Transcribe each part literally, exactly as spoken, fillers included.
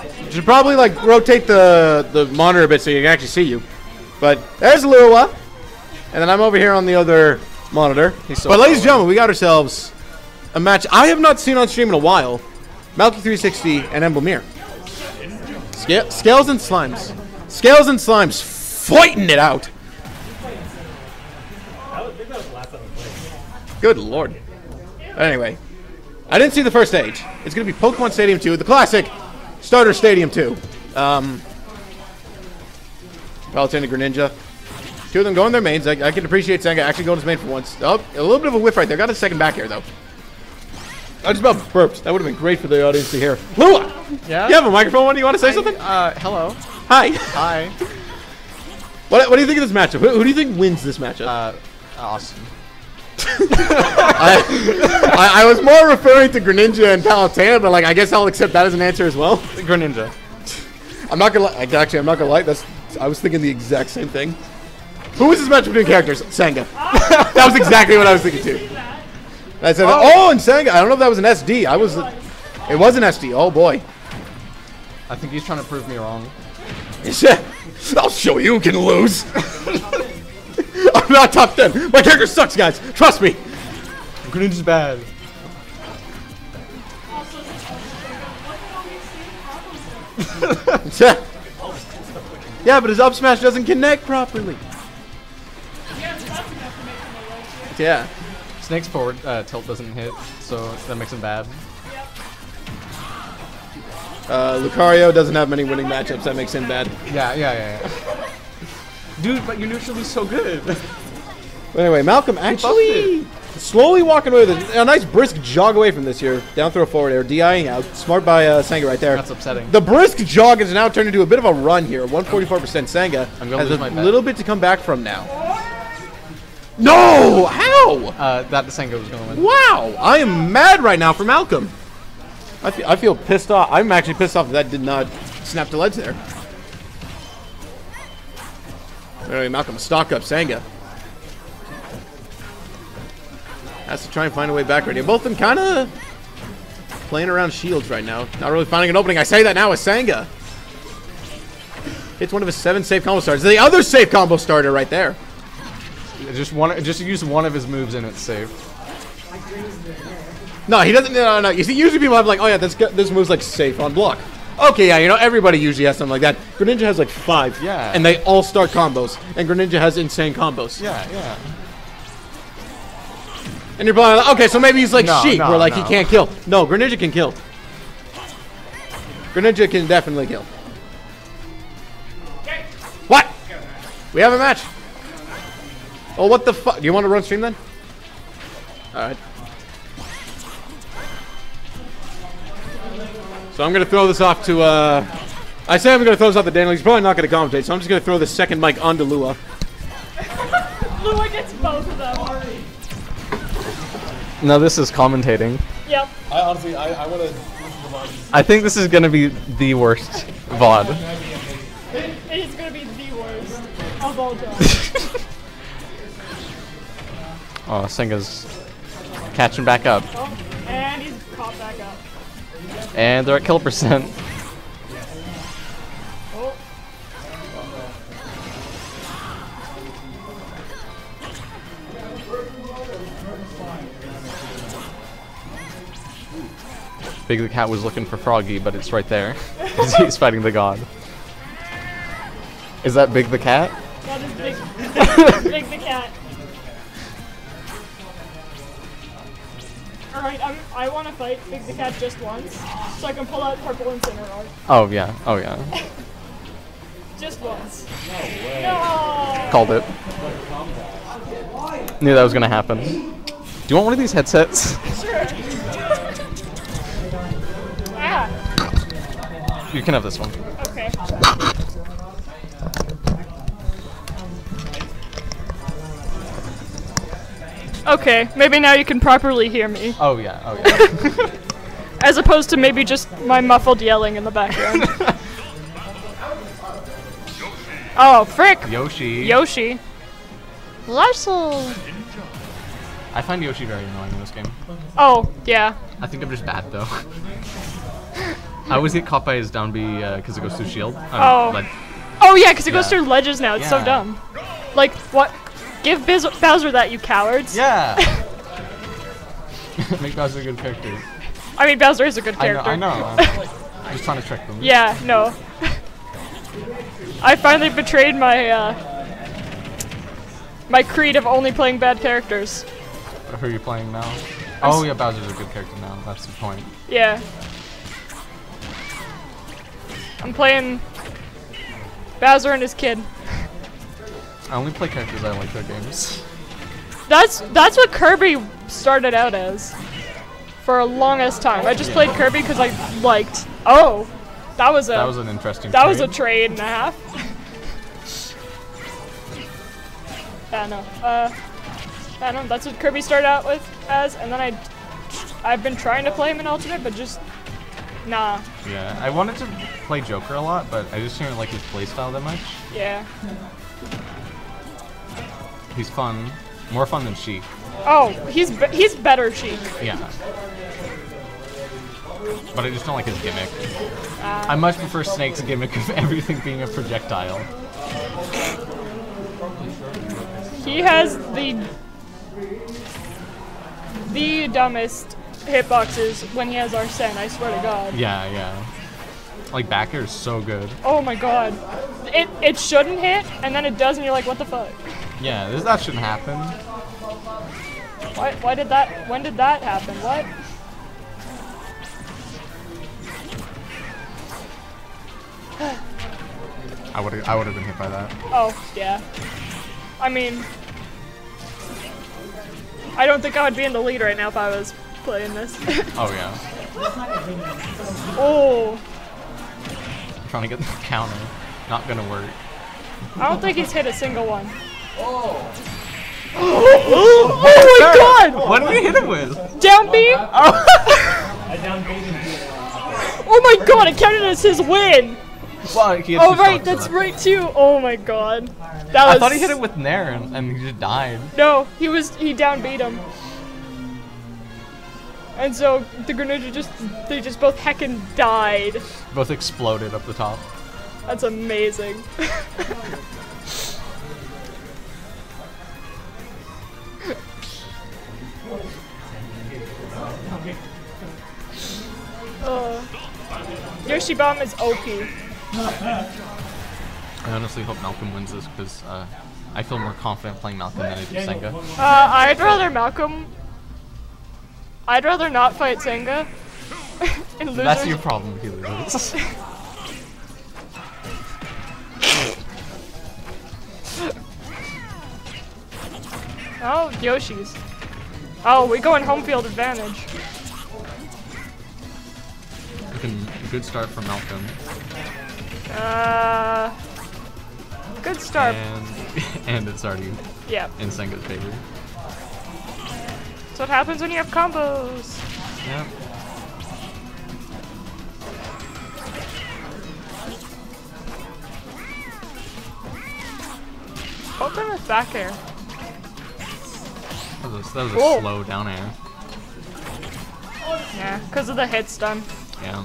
You should probably like rotate the the monitor a bit so you can actually see you. But there's Lua, and then I'm over here on the other monitor. So but ladies and gentlemen, we got ourselves a match I have not seen on stream in a while. Malky three sixty and Emblemir. Scale, scales and slimes. Scales and slimes fighting it out. Good lord. Anyway, I didn't see the first stage. It's going to be Pokemon Stadium two, the classic Starter Stadium two. Um, Palutena and Greninja. Two of them going their mains. I, I can appreciate Senga actually going his main for once. Oh, a little bit of a whiff right there. Got a second back here, though. I just about burped. That would have been great for the audience to hear. Lua! Yeah? You have a microphone? Do you want to say I, something? Uh, hello. Hi. Hi. What, what do you think of this matchup? Who, who do you think wins this matchup? Uh, awesome. I, I, I was more referring to Greninja and Palutena, but like I guess I'll accept that as an answer as well. Greninja. I'm not gonna lie. Actually, I'm not gonna lie. That's I was thinking the exact same thing. Who was this match between characters? Senga. That was exactly what I was thinking too. I said, oh. oh, and Senga. I don't know if that was an S D. I was. It was an S D. Oh boy. I think he's trying to prove me wrong. I'll show you who can lose. I'm not top ten. My character sucks, guys. Trust me. Greninja's bad. Yeah, but his up smash doesn't connect properly. Yeah. Snake's forward uh, tilt doesn't hit, so that makes him bad. Uh, Lucario doesn't have many winning matchups. That makes him bad. Yeah, yeah, yeah. yeah. Dude, but you're neutrally so good. But anyway, Malcolm actually slowly walking away with a, a nice brisk jog away from this here. Down throw forward air, DIing out. Smart by uh, Senga right there. That's upsetting. The brisk jog has now turned into a bit of a run here. one forty-four percent Senga I'm gonna has lose a my bet. little bit to come back from now. No! How? Uh, that Senga was gonna win. Wow! I am mad right now for Malcolm. I feel, I feel pissed off. I'm actually pissed off that, that did not snap to ledge there. Anyway, Malcolm, stock up Senga. Has to try and find a way back right here. Both of them kind of playing around shields right now. Not really finding an opening. I say that now with Senga. Hits one of his seven safe combo starters. The other safe combo starter right there. Just one. Just use one of his moves and it's safe. No, he doesn't. No, no, no. You see, usually people have like, oh yeah, this this move's like safe on block. Okay, yeah, you know, everybody usually has something like that. Greninja has like five. Yeah. And they all start combos. And Greninja has insane combos. Yeah, yeah. And you're probably like, okay, so maybe he's like No, Sheik, no, where like no. he can't kill. No, Greninja can kill. Greninja can definitely kill. What? We have a match. Oh, what the fuck? Do you want to run stream then? Alright. So I'm going to throw this off to, uh... I say I'm going to throw this off to Daniel. He's probably not going to commentate, so I'm just going to throw the second mic onto Lua. Lua gets both of them. No, this is commentating. Yep. I honestly, I, I want to. I think this is gonna be the worst V O D. It is going to be the worst of all time. Oh, Senga's catching back up. Oh, and he's caught back up. And they're at kill percent. Oh. Big the Cat was looking for Froggy, but it's right there. He's fighting the god. Is that Big the Cat? That is Big, Big the Cat. Alright, I'm, I want to fight Big the Cat just once, so I can pull out Purple Incineroar. Oh yeah, oh yeah. Just once. No way. No! Called it. Knew that was gonna happen. Do you want one of these headsets? Sure. Ah. You can have this one. Okay. Okay, maybe now you can properly hear me. Oh yeah, oh yeah. As opposed to maybe just my muffled yelling in the background. Oh, frick! Yoshi. Yoshi. Larcel. I find Yoshi very annoying in this game. Oh, yeah. I think I'm just bad though. I always get caught by his down B because it goes through shield. Um, Oh. Like, Oh yeah, because it goes Yeah. through ledges now. It's so Yeah. dumb. Like what? Give Biz Bowser that, you cowards. yeah. Make Bowser a good character. I mean, Bowser is a good I know. character. I know. I'm just trying to trick them. Yeah, no. I finally betrayed my uh, my creed of only playing bad characters. Who are you playing now? Oh yeah, Bowser's a good character now. That's the point. Yeah. I'm playing Bowser and his kid. I only play characters I like their games. That's that's what Kirby started out as. For a longest time. I just played Kirby because I liked. Oh, that was a That was an interesting. that was a trade. trade and a half. Yeah, no. Uh, I don't know. That's what Kirby started out with as, and then I, I've been trying to play him in alternate, but just nah. Yeah, I wanted to play Joker a lot, but I just didn't like his playstyle that much. Yeah. He's fun, more fun than Sheik. Oh, he's be he's better Sheik. Yeah. But I just don't like his gimmick. Uh, I much prefer Snake's gimmick of everything being a projectile. He has the the dumbest hitboxes when he has Arsene. I swear to God. Yeah, yeah. Like back air is so good. Oh my God. It it shouldn't hit, and then it does, and you're like, what the fuck? Yeah, this, that shouldn't happen. Why why did that? When did that happen? What? I would I would have been hit by that. Oh, yeah. I mean, I don't think I would be in the lead right now if I was playing this. Oh yeah. Oh, I'm trying to get the counter. Not gonna work. I don't think he's hit a single one. Oh. Oh my God! What did we hit him with? Down B? Oh. Oh my God, it counted as his win! Well, he had Oh two right, stocks that's left. right too. Oh my God. That was, I thought he hit it with Nair and, and he just died. No, he was, he down beat him. And so the Greninja just, they just both heckin' died. Both exploded up the top. That's amazing. uh, Yoshi Bomb is O P. I honestly hope Malcolm wins this because uh, I feel more confident playing Malcolm than I do Senga. Uh, I'd rather Malcolm. I'd rather not fight Senga. In losers. That's your problem if you lose. Oh, Yoshi's. Oh, we go in home field advantage. Looking good start from Malcolm. Uh, good start. And, and it's already Yeah. in Senga's favor. That's what happens when you have combos. Yeah. Open with back air. That was a, that was a Whoa. slow down air. Yeah, because of the hit stun. Yeah.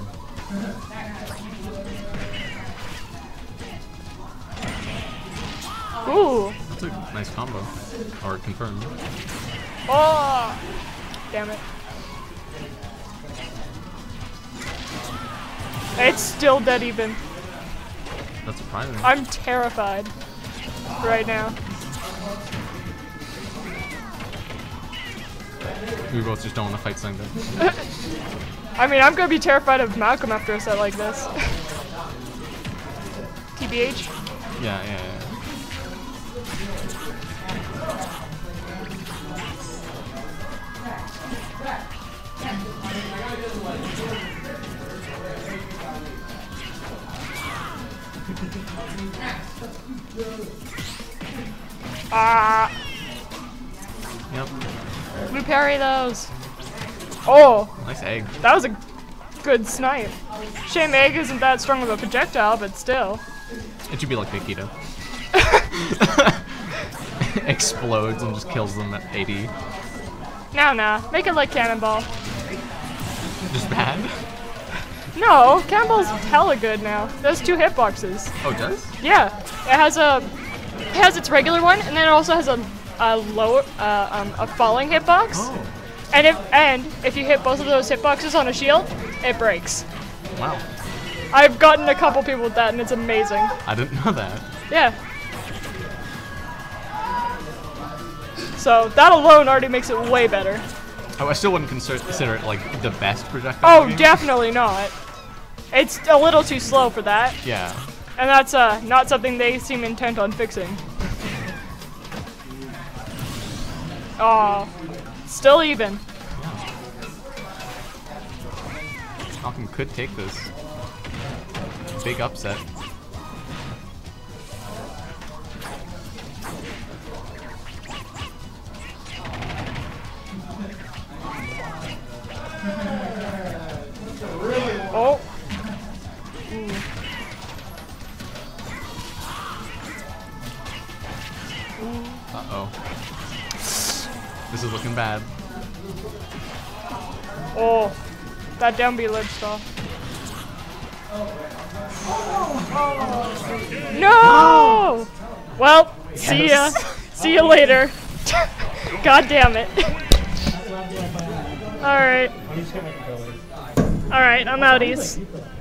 Ooh. That's a nice combo. Or confirmed. Oh. Damn it. It's still dead even. That's surprising. I'm terrified right now. We both just don't want to fight Senga. I mean, I'm gonna be terrified of Malcolm after a set like this. T B H? Yeah, yeah, yeah. Ah! Yep. We parry those. Oh, Nice egg. that was a good snipe. Shame egg isn't that strong of a projectile, but still. It should be like Nikita. Explodes and just kills them at eighty. Now, nah. Make it like Cannonball. Just bad. No, Cannonball's hella good now. It has two hitboxes. Oh, it does? Yeah, it has a, it has its regular one, and then it also has a, a low, uh, um, a falling hitbox. Oh. And if and if you hit both of those hitboxes on a shield, it breaks. Wow. I've gotten a couple people with that, and it's amazing. I didn't know that. Yeah. So that alone already makes it way better. Oh, I still wouldn't consider, consider it like the best projectile. Oh, game. definitely not. It's a little too slow for that, Yeah. and that's uh, not something they seem intent on fixing. Oh, still even. Malcolm could take this. Big upset. Oh. Uh-oh. This is looking bad. Oh. That down B ledge stop. No! Well, see ya. See ya later. God damn it. Alright. Alright, I'm outies.